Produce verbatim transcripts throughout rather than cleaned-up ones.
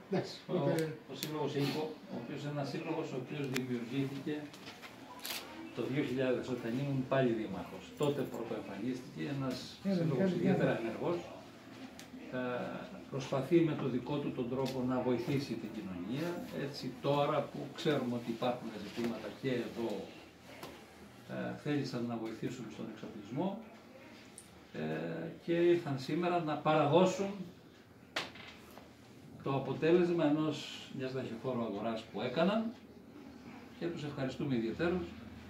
Ο, ο Σύλλογος ΕΙΚΟ, ο οποίος είναι ένας σύλλογος ο οποίος δημιουργήθηκε το δύο χιλιάδες, όταν ήμουν πάλι δήμαρχος. Τότε πρωτοεμφανίστηκε ένας σύλλογος ιδιαίτερα ενεργός. Ε, προσπαθεί με το δικό του τον τρόπο να βοηθήσει την κοινωνία. Έτσι τώρα που ξέρουμε ότι υπάρχουν ζητήματα και εδώ ε, θέλησαν να βοηθήσουν στον εξοπλισμό ε, και ήρθαν σήμερα να παραδώσουν το αποτέλεσμα ενός μιας δαχεφόρου αγοράς που έκαναν και τους ευχαριστούμε ιδιαίτερως.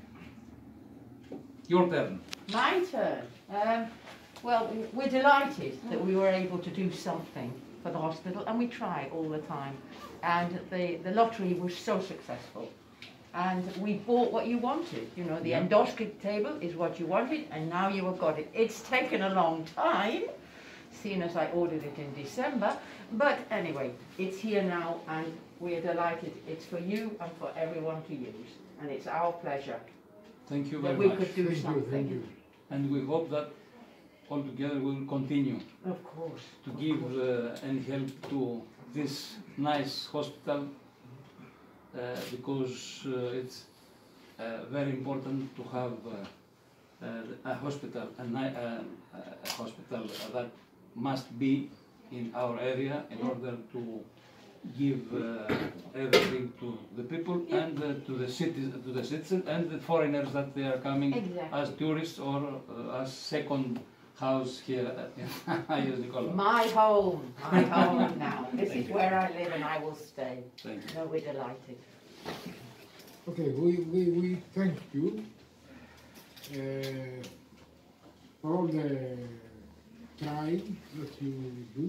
Your turn. My turn. Um, well, we're delighted that we were able to do something for the hospital, and we try all the time. And the, the lottery was so successful. And we bought what you wanted. You know, the yeah. endoscopy table is what you wanted, and now you have got it. It's taken a long time, seeing as I ordered it in December. But anyway, it's here now, and we are delighted. It's for you and for everyone to use. And it's our pleasure. Thank you very that we much. could do thank something. You, thank you. And we hope that all together we will continue of course, to of give course. Uh, and help to this nice hospital uh, because uh, it's uh, very important to have uh, uh, a hospital, a, uh, a hospital that must be in our area in order to give uh, everything to the people yeah. and uh, to the cities, to the citizens and the foreigners that they are coming exactly. as tourists or uh, as second house here in Agios Nikolaos. My home, my home now. This Thank is you. where I live and I will stay. Thank you. No, we're delighted. Okay, we, we, we thank you uh, for all the trying that you do.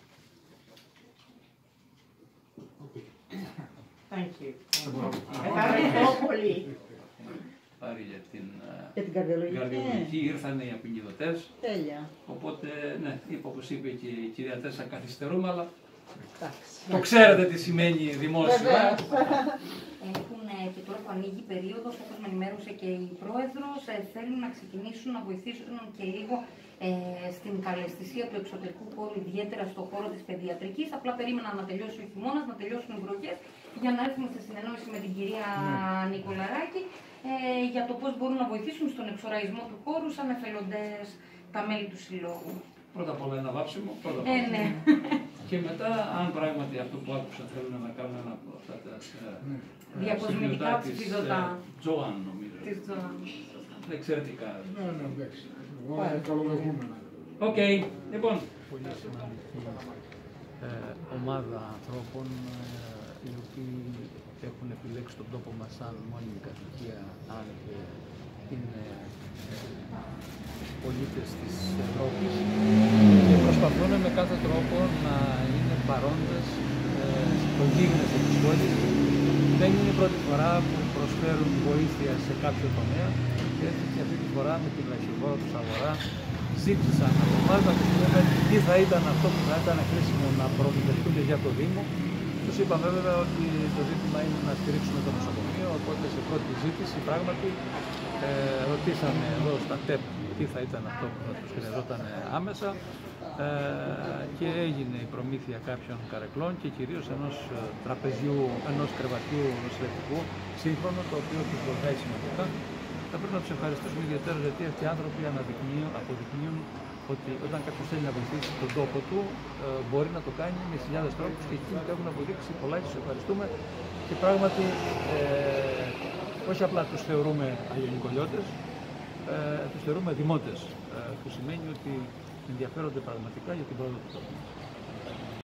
Okay. Thank you. Ευχαριστώ πολύ. Πάρει για την, για την καρδιολογική. καρδιολογική. Ήρθαν οι απεινιδωτές. Τέλεια. Οπότε, ναι, είπε, όπως είπε και η κυρία Τέσσα, καθυστερούμε, αλλά εντάξει. Το ξέρετε τι σημαίνει δημόσια. Έχουν και τώρα που ανοίγει η περίοδος, όπως με ενημέρωσε και η Πρόεδρος, θέλουν να ξεκινήσουν να βοηθήσουν και λίγο ε, στην καλαισθησία του εξωτερικού χώρου, ιδιαίτερα στον χώρο της παιδιατρικής. Απλά περίμεναν να τελειώσει ο χειμώνας, να τελειώσουν οι βροχές, για να έρθουμε σε συνεννόηση με την κυρία ναι. Νικολαράκη ε, για το πώς μπορούν να βοηθήσουν στον εξοραϊσμό του χώρου σαν εθελοντές τα μέλη του Συλλόγου. Πρώτα απ' όλα ένα βάψιμο, πρώτα απ' όλα. Ε, ναι. Και μετά, αν πράγματι αυτό που άκουσα θέλουν να κάνουν ένα από αυτά τα διακοσμητικά ψηφιδωτά. Τζοάν, νομίζω. Της Τζοάν. Εξαιρετικά. Ναι, ναι, εντάξει. Καλοδεχούμενα. Οκ, λοιπόν. Πολύ σημαντική ομάδα ανθρώπων οι οποίοι έχουν επιλέξει τον τόπο μας σαν μόνιμη κατοικία, αν και είναι πολίτες της Ευρώπης και προσπαθούν με κάθε τρόπο να είναι παρόντες στο γίγνες της πόλης. Δεν είναι η πρώτη φορά που προσφέρουν βοήθεια σε κάποιο τομέα και έτσι και αυτή τη φορά με την λαχιβόρα τους αγορά ζήτησαν από εμάς να τους πούμε τι θα ήταν αυτό που θα ήταν χρήσιμο να προμηθευτούν για το Δήμο. Τους είπαμε βέβαια ότι το ζήτημα είναι να στηρίξουμε το νοσοκομείο, οπότε σε πρώτη ζήτηση πράγματι ε, ρωτήσαμε εδώ στα ΤΕΠ τι θα ήταν αυτό που θα τους χρειαζόταν άμεσα ε, και έγινε η προμήθεια κάποιων καρεκλών και κυρίως ενός τραπεζιού, ενός κρεβατιού νοσηλευτικού σύγχρονο, το οποίο τους βοηθάει σημαντικά. Θα πρέπει να τους ευχαριστήσουμε ιδιαίτερα γιατί αυτοί οι άνθρωποι αναδεικνύουν, αποδεικνύουν ότι όταν κάποιος θέλει να βοηθήσει τον τόπο του, ε, μπορεί να το κάνει με χιλιάδες τρόπους και εκείνοι το έχουν αποδείξει πολλά και τους ευχαριστούμε. Και πράγματι, ε, όχι απλά τους θεωρούμε αγιονικολιώτες, ε, τους θεωρούμε δημότες, ε, που σημαίνει ότι ενδιαφέρονται πραγματικά για την πρόοδο του τόπου.